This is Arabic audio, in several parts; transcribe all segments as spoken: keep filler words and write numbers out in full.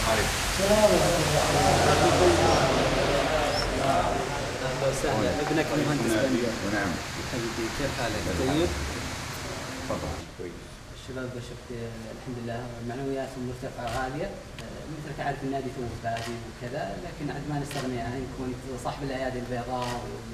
وسهلا. ابنك المهندس بندر. نعم. حبيبي كيف حالك؟ طيب؟ تفضل. كويس. الشباب شفت الحمد لله معنوياتهم مرتفعة عالية، مثل تعرف النادي تو بادي وكذا، لكن عاد ما نستغني عنك وانت صاحب الايادي البيضاء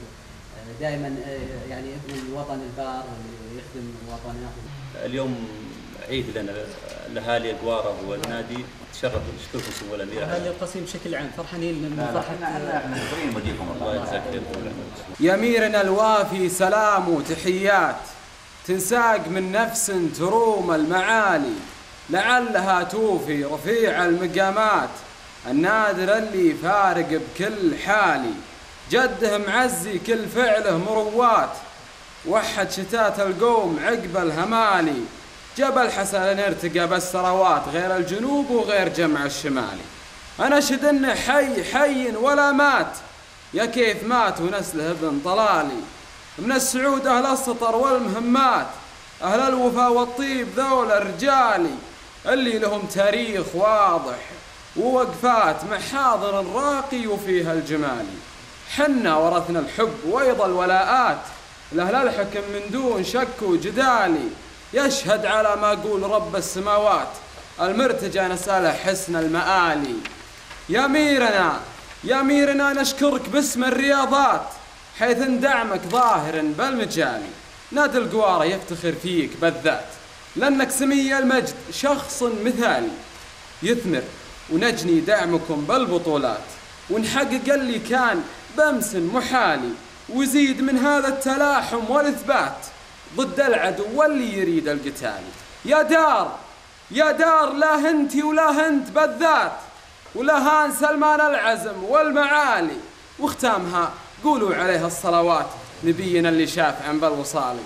دائما يعني ابن الوطن البار واللي يخدم وطنه. اليوم عيد لنا الاهالي القواره والنادي، تشرف ونشكركم سمو الامير. اهالي القصيم بشكل عام فرحانين من فرحه. احنا احنا مشكورين بجيكم الله يجزاك خير. يا أميرنا الوافي سلام وتحيات، تنساق من نفس تروم المعالي، لعلها توفي رفيع المقامات، النادر اللي فارق بكل حالي، جده معزي كل فعله مروات، وحد شتات القوم عقب الهمالي، جبل حسن ارتقى بالثروات، غير الجنوب وغير جمع الشمالي. أنا شد إنه حي حي ولا مات، يا كيف مات ونسله ابن طلالي، من السعود أهل السطر والمهمات، أهل الوفا والطيب ذول رجالي، اللي لهم تاريخ واضح ووقفات محاضر راقي وفيها الجمالي. حنا ورثنا الحب ويض الولاءات، لأهل الحكم من دون شك وجدالي، يشهد على ما قول رب السماوات، المرتجى نسأله حسن المآلي. يا أميرنا يا أميرنا نشكرك باسم الرياضات، حيث ان دعمك ظاهر بالمجال، نادي القوارة يفتخر فيك بالذات، لأنك سمي المجد شخص مثالي، يثمر ونجني دعمكم بالبطولات، ونحقق اللي كان بأمس محالي، وزيد من هذا التلاحم والإثبات ضد العدو واللي يريد القتال. يا دار يا دار لا هنتي ولا هنت بالذات، ولا هان سلمان العزم والمعالي، واختامها قولوا عليها الصلوات، نبينا اللي شاف عن بالوصالي.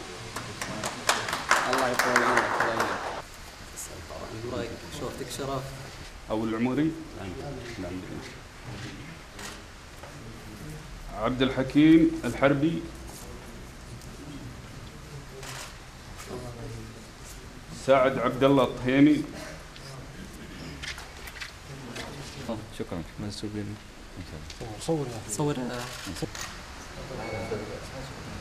الله يطول عمرك. الله شوفتك شرف. أو العموري. نعم. عبد الحكيم الحربي. سعد عبد الله الطهيمي. شكرا. منسوبين. صور صور